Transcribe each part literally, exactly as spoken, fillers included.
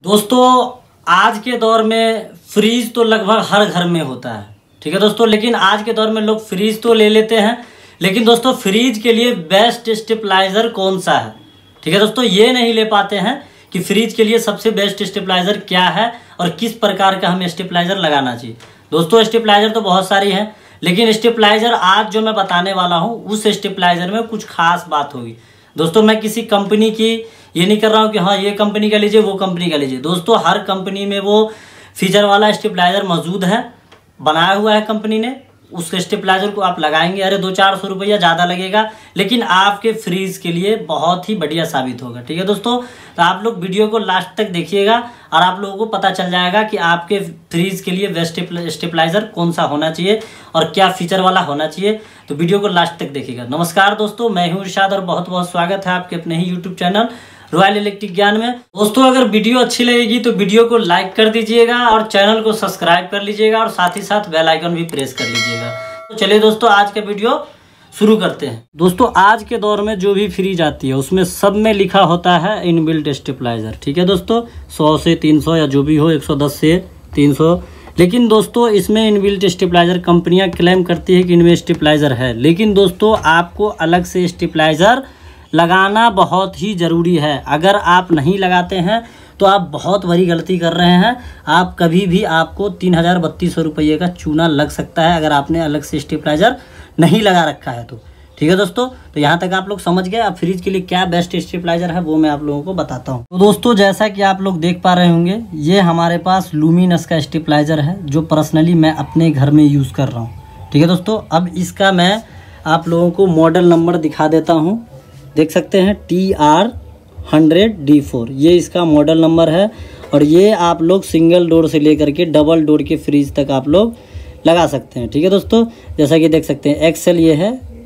दोस्तों आज के दौर में फ्रीज तो लगभग हर घर में होता है, ठीक है दोस्तों। लेकिन आज के दौर में लोग फ्रीज तो ले लेते हैं, लेकिन दोस्तों फ्रीज के लिए बेस्ट स्टेबलाइजर कौन सा है, ठीक है दोस्तों, ये नहीं ले पाते हैं कि फ्रीज के लिए सबसे बेस्ट स्टेबलाइजर क्या है और किस प्रकार का हमें स्टेबलाइजर लगाना चाहिए। दोस्तों स्टेबलाइजर तो बहुत सारी है, लेकिन स्टेबलाइजर आज जो मैं बताने वाला हूँ उस स्टेबलाइजर में कुछ खास बात होगी। दोस्तों मैं किसी कंपनी की ये नहीं कर रहा हूँ कि हाँ ये कंपनी का लीजिए वो कंपनी का लीजिए। दोस्तों हर कंपनी में वो फीचर वाला स्टेबलाइजर मौजूद है, बनाया हुआ है कंपनी ने। उस स्टेबलाइजर को आप लगाएंगे, अरे दो चार सौ रुपया ज़्यादा लगेगा, लेकिन आपके फ्रीज के लिए बहुत ही बढ़िया साबित होगा, ठीक है दोस्तों। तो आप लोग वीडियो को लास्ट तक देखिएगा और आप लोगों को पता चल जाएगा कि आपके फ्रीज के लिए बेस्ट स्टेबलाइजर कौन सा होना चाहिए और क्या फीचर वाला होना चाहिए। तो वीडियो को लास्ट तक देखिएगा। नमस्कार दोस्तों, मैं हूँ इरशाद और बहुत बहुत स्वागत है आपके अपने ही यूट्यूब चैनल रॉयल इलेक्ट्रिक ज्ञान में। दोस्तों अगर वीडियो अच्छी लगेगी तो वीडियो को लाइक कर दीजिएगा और चैनल को सब्सक्राइब कर लीजिएगा और साथ ही साथ बेल आइकन भी प्रेस कर लीजिएगा। तो चलिए दोस्तों आज का वीडियो शुरू करते हैं। दोस्तों आज के दौर में जो भी फ्रीज आती है उसमें सब में लिखा होता है इनबिल्ट स्टेबलाइजर, ठीक है दोस्तों, सौ से तीन सौ या जो भी हो, एक सौ दस से तीन सौ। लेकिन दोस्तों इसमें इनबिल्ट स्टेबलाइजर कंपनियां क्लेम करती है कि इनमें स्टेबलाइजर है, लेकिन दोस्तों आपको अलग से स्टेबलाइजर लगाना बहुत ही ज़रूरी है। अगर आप नहीं लगाते हैं तो आप बहुत बड़ी गलती कर रहे हैं। आप कभी भी आपको तीन हज़ार बत्तीस सौ रुपये का चूना लग सकता है अगर आपने अलग से स्टेबलाइजर नहीं लगा रखा है तो, ठीक है दोस्तों। तो यहाँ तक आप लोग समझ गए। अब फ्रिज के लिए क्या बेस्ट स्टेबलाइजर है वो मैं आप लोगों को बताता हूँ। तो दोस्तों जैसा कि आप लोग देख पा रहे होंगे, ये हमारे पास लुमिनस का स्टेबलाइजर है जो पर्सनली मैं अपने घर में यूज़ कर रहा हूँ, ठीक है दोस्तों। अब इसका मैं आप लोगों को मॉडल नंबर दिखा देता हूँ। देख सकते हैं T R hundred D four, ये इसका मॉडल नंबर है। और ये आप लोग सिंगल डोर से लेकर के डबल डोर के फ्रिज तक आप लोग लगा सकते हैं, ठीक है दोस्तों। जैसा कि देख सकते हैं एक्सेल ये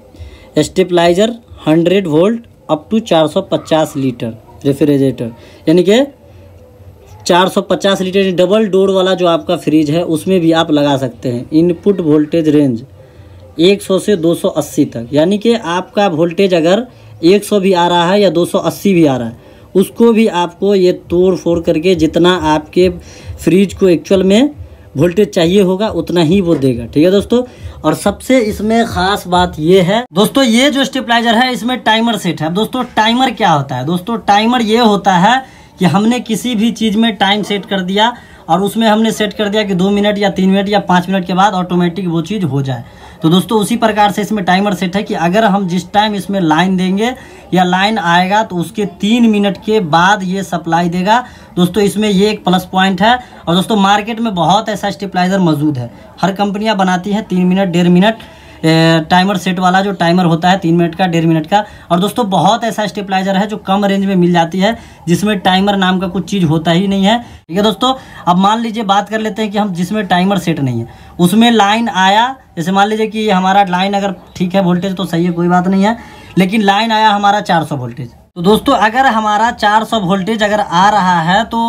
है stabilizer hundred volt up to चार सौ पचास लीटर रेफ्रिजरेटर, यानी कि चार सौ पचास लीटर डबल डोर वाला जो आपका फ्रिज है उसमें भी आप लगा सकते हैं। इनपुट वोल्टेज रेंज एक सौ से दो सौ अस्सी तक, यानी कि आपका वोल्टेज अगर एक सौ भी आ रहा है या दो सौ अस्सी भी आ रहा है, उसको भी आपको ये तोड़ फोड़ करके जितना आपके फ्रिज को एक्चुअल में वोल्टेज चाहिए होगा उतना ही वो देगा, ठीक है दोस्तों। और सबसे इसमें ख़ास बात ये है दोस्तों, ये जो स्टेबलाइजर है इसमें टाइमर सेट है। दोस्तों टाइमर क्या होता है? दोस्तों टाइमर ये होता है कि हमने किसी भी चीज़ में टाइम सेट कर दिया और उसमें हमने सेट कर दिया कि दो मिनट या तीन मिनट या पाँच मिनट के बाद ऑटोमेटिक वो चीज़ हो जाए। तो दोस्तों उसी प्रकार से इसमें टाइमर सेट है कि अगर हम जिस टाइम इसमें लाइन देंगे या लाइन आएगा तो उसके तीन मिनट के बाद ये सप्लाई देगा। दोस्तों इसमें ये एक प्लस पॉइंट है। और दोस्तों मार्केट में बहुत ऐसा स्टेबलाइजर मौजूद है, हर कंपनियां बनाती हैं तीन मिनट डेढ़ मिनट टाइमर सेट वाला जो टाइमर होता है तीन मिनट का डेढ़ मिनट का। और दोस्तों बहुत ऐसा स्टेबलाइजर है जो कम रेंज में मिल जाती है जिसमें टाइमर नाम का कुछ चीज़ होता ही नहीं है, ठीक है दोस्तों। अब मान लीजिए बात कर लेते हैं कि हम जिसमें टाइमर सेट नहीं है उसमें लाइन आया, जैसे मान लीजिए कि हमारा लाइन अगर ठीक है वोल्टेज तो सही है कोई बात नहीं है, लेकिन लाइन आया हमारा चार सौ वोल्टेज। तो दोस्तों अगर हमारा चार सौ वोल्टेज अगर आ रहा है तो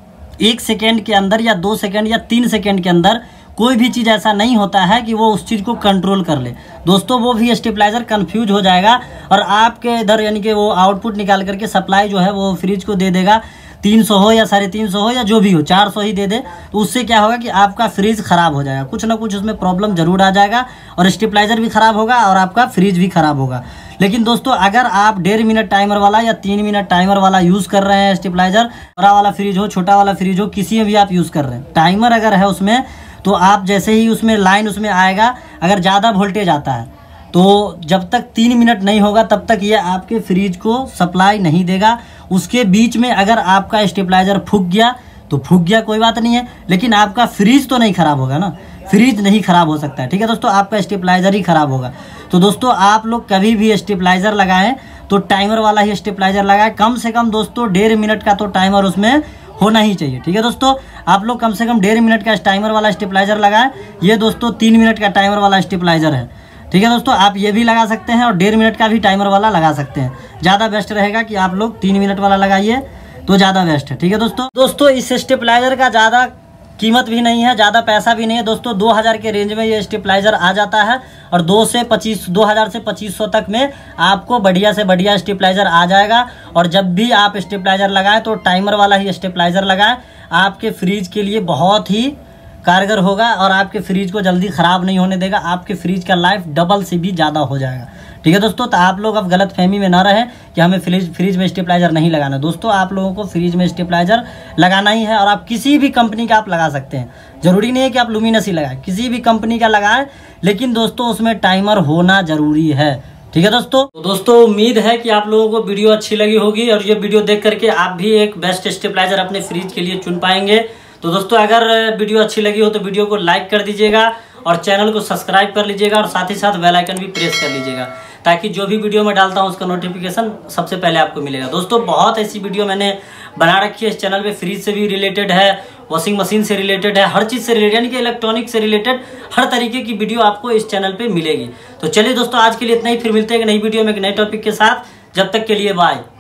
एक सेकेंड के अंदर या दो सेकेंड या तीन सेकेंड के अंदर कोई भी चीज़ ऐसा नहीं होता है कि वो उस चीज़ को कंट्रोल कर ले। दोस्तों वो भी स्टेबलाइजर कंफ्यूज हो जाएगा और आपके इधर यानी कि वो आउटपुट निकाल करके सप्लाई जो है वो फ्रिज को दे देगा, तीन सौ हो या साढ़े तीन सौ हो या जो भी हो, चार सौ ही दे दे। तो उससे क्या होगा कि आपका फ्रिज ख़राब हो जाएगा, कुछ ना कुछ उसमें प्रॉब्लम ज़रूर आ जाएगा और स्टेबलाइजर भी ख़राब होगा और आपका फ्रिज भी ख़राब होगा। लेकिन दोस्तों अगर आप डेढ़ मिनट टाइमर वाला या तीन मिनट टाइमर वाला यूज़ कर रहे हैं स्टेबलाइजर, बड़ा वाला फ्रिज हो छोटा वाला फ्रिज हो किसी में भी आप यूज़ कर रहे हैं, टाइमर अगर है उसमें तो आप जैसे ही उसमें लाइन उसमें आएगा, अगर ज़्यादा वोल्टेज आता है तो जब तक तीन मिनट नहीं होगा तब तक ये आपके फ्रिज को सप्लाई नहीं देगा। उसके बीच में अगर आपका स्टेबलाइजर फूक गया तो फूक गया, कोई बात नहीं है, लेकिन आपका फ्रिज तो नहीं ख़राब होगा ना, फ्रिज नहीं ख़राब हो सकता है, ठीक है दोस्तों, आपका स्टेबलाइजर ही ख़राब होगा। तो दोस्तों आप लोग कभी भी स्टेबलाइजर लगाएं तो टाइमर वाला ही स्टेबलाइजर लगाएं। कम से कम दोस्तों डेढ़ मिनट का तो टाइमर उसमें होना ही चाहिए, ठीक है दोस्तों। आप लोग कम से कम डेढ़ मिनट का टाइमर वाला स्टेबलाइजर लगाएं। ये दोस्तों तीन मिनट का टाइमर वाला स्टेबलाइजर है, ठीक है दोस्तों। आप ये भी लगा सकते हैं और डेढ़ मिनट का भी टाइमर वाला लगा सकते हैं। ज़्यादा बेस्ट रहेगा कि आप लोग तीन मिनट वाला लगाइए तो ज़्यादा बेस्ट है, ठीक है दोस्तों। दोस्तों इस स्टेबलाइजर का ज़्यादा कीमत भी नहीं है, ज़्यादा पैसा भी नहीं है दोस्तों। दो हज़ार के रेंज में ये स्टेबलाइज़र आ जाता है और दो से पच्चीस दो हज़ार से पच्चीस सौ तक में आपको बढ़िया से बढ़िया स्टेबलाइज़र आ जाएगा। और जब भी आप स्टेबलाइज़र लगाएं तो टाइमर वाला ही स्टेबलाइज़र लगाएं, आपके फ्रिज के लिए बहुत ही कारगर होगा और आपके फ्रिज को जल्दी ख़राब नहीं होने देगा। आपके फ्रिज का लाइफ डबल से भी ज़्यादा हो जाएगा। ठीक है दोस्तों, तो आप लोग अब गलत फहमी में ना रहें कि हमें फ्रिज फ्रिज में स्टेबलाइज़र नहीं लगाना। दोस्तों आप लोगों को फ्रिज में स्टेबलाइज़र लगाना ही है और आप किसी भी कंपनी का आप लगा सकते हैं। ज़रूरी नहीं है कि आप लुमिनस ही लगाएं, किसी भी कंपनी का लगाएं, लेकिन दोस्तों उसमें टाइमर होना ज़रूरी है। ठीक है दोस्तों। तो दोस्तों उम्मीद है कि आप लोगों को वीडियो अच्छी लगी होगी और ये वीडियो देख करके आप भी एक बेस्ट स्टेबलाइज़र अपने फ्रिज के लिए चुन पाएंगे। तो दोस्तों अगर वीडियो अच्छी लगी हो तो वीडियो को लाइक कर दीजिएगा और चैनल को सब्सक्राइब कर लीजिएगा और साथ ही साथ बेल आइकन भी प्रेस कर लीजिएगा, ताकि जो भी वीडियो मैं डालता हूं उसका नोटिफिकेशन सबसे पहले आपको मिलेगा। दोस्तों बहुत ऐसी वीडियो मैंने बना रखी है इस चैनल पे, फ्रिज से भी रिलेटेड है, वॉशिंग मशीन से रिलेटेड है, हर चीज़ से रिलेटेड, यानी कि इलेक्ट्रॉनिक से रिलेटेड हर तरीके की वीडियो आपको इस चैनल पे मिलेगी। तो चलिए दोस्तों आज के लिए इतना ही, फिर मिलते हैं एक नई वीडियो में एक नए टॉपिक के साथ। जब तक के लिए बाय।